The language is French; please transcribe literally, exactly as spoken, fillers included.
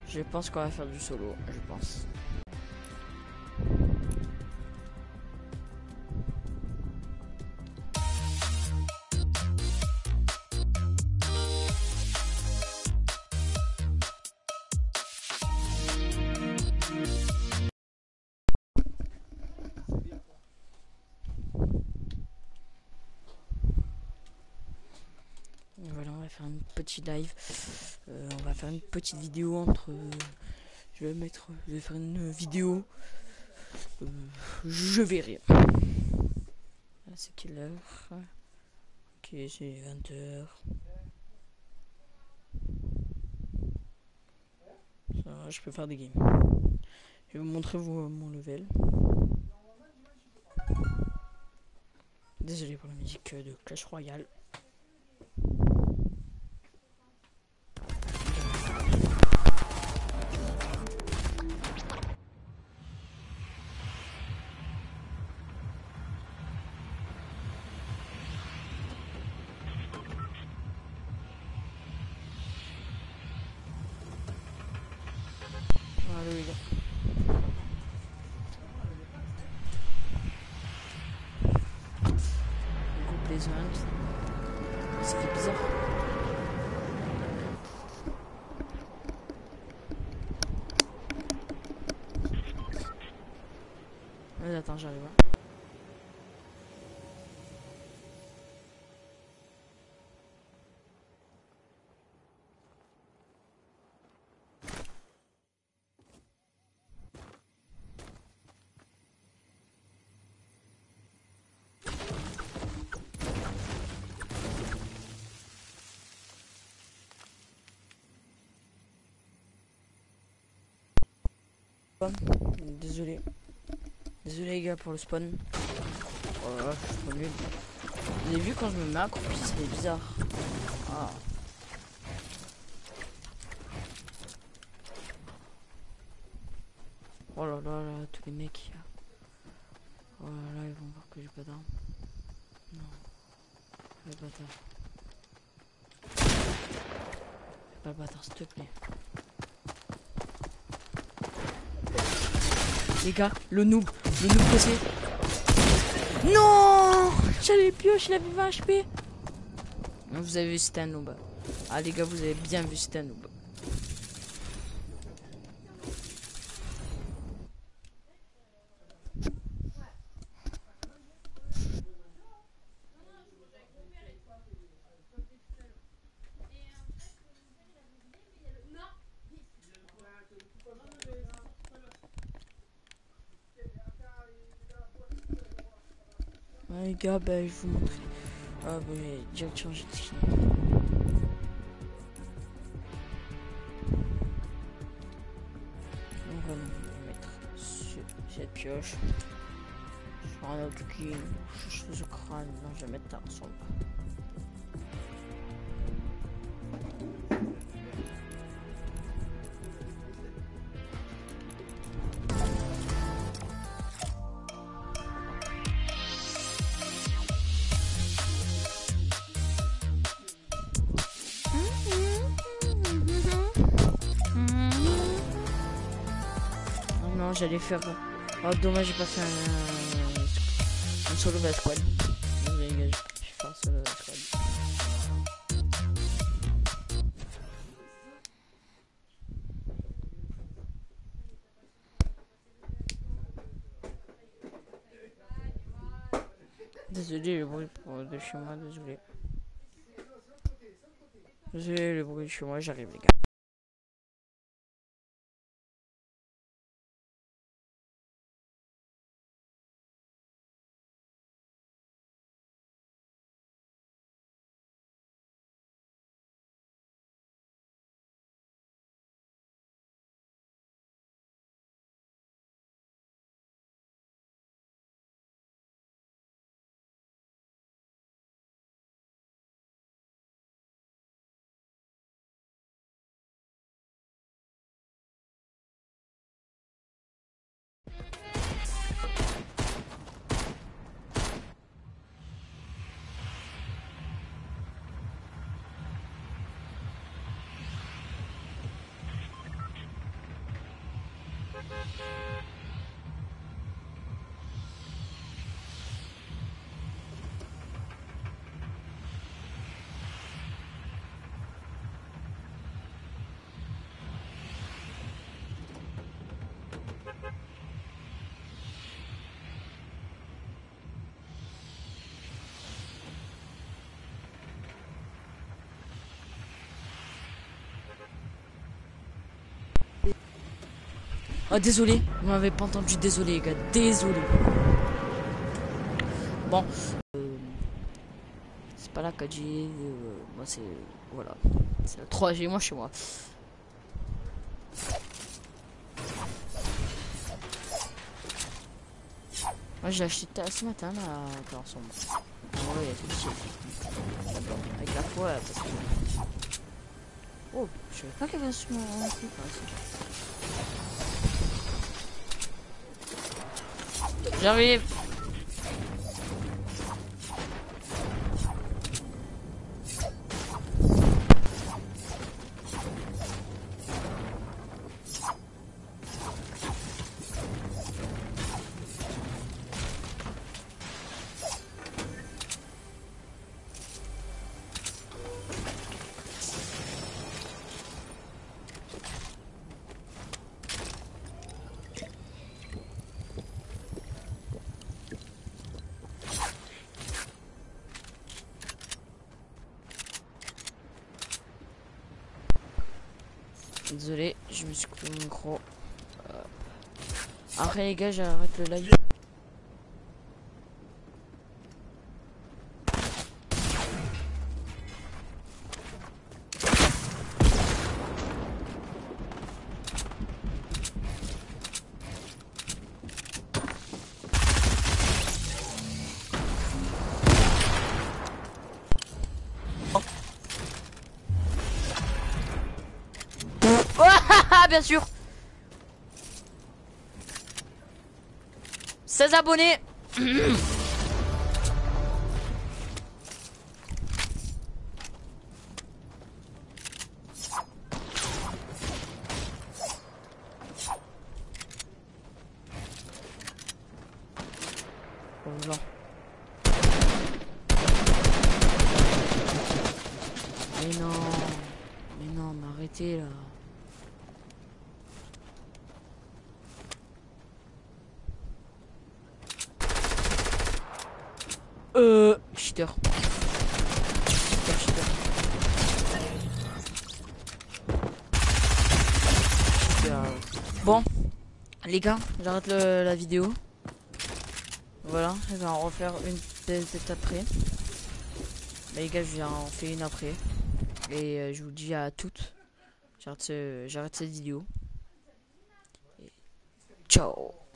Je pense qu'on va faire du solo, je pense. Voilà, on va faire une petite live. Euh, on va faire une petite vidéo entre. Euh, je vais mettre. Je vais faire une vidéo. Euh, je verrai. Là, c'est quelle heure? Ok, c'est vingt heures. Ça va, je peux faire des games. Je vais vous montrer vous, mon level. Désolé pour la musique de Clash Royale. Voilà, les gars. Groupe les zones. Ça fait bizarre. Mais attends, j'arrive. Désolé. Désolé les gars pour le spawn. Oh là là, je suis trop nul. Vous avez vu quand je me mets accroupi, c'est bizarre. Ah. Oh là là là, tous les mecs. Oh là là, ils vont voir que j'ai pas d'armes. Non. Le bâtard. Fais pas le bâtard, s'il te plaît. Les gars, le noob, le noob pressé. Non, j'allais pioche, il avait vingt H P. Vous avez vu, c'était un noob. Ah les gars, vous avez bien vu, c'était un noob. Ouais, les gars, bah, je vous montre. Ah, bah, j'ai direct changé de skin. Donc, voilà, on va mettre ce, cette pioche. Sur un autre skin. Je suis au crâne. Non, je vais mettre ta ensemble. Non, j'allais faire. Oh, dommage, j'ai pas fait un, un solo base squad. Désolé, les gars, j'ai fait un solo base squad. Désolé le bruit pour, de chez moi, désolé. Désolé le bruit de chez moi, j'arrive, les gars. Oh désolé, vous m'avez pas entendu, désolé les gars, désolé. Bon, euh, c'est pas la quatre G, euh, moi c'est, voilà, c'est la trois G moi chez moi. Moi j'ai acheté ce matin là, attends, ensemble. Ah ouais, c'est chier. Avec la foi, parce que... Oh, je savais pas qu'il y avait un truc. J'arrive. Désolé, je me suis coupé mon micro. Euh... Après les gars, j'arrête le live. Bien sûr. seize abonnés. Bonjour. Mais non. Mais non, mais arrêtez là. Euh, cheater. Cheater, cheater. Bon, les gars, j'arrête la vidéo. Voilà, je vais en refaire une peut-être après. Bah, les gars, je vais en faire une après. Et euh, je vous dis à toutes. J'arrête ce, j'arrête cette vidéo. Et ciao.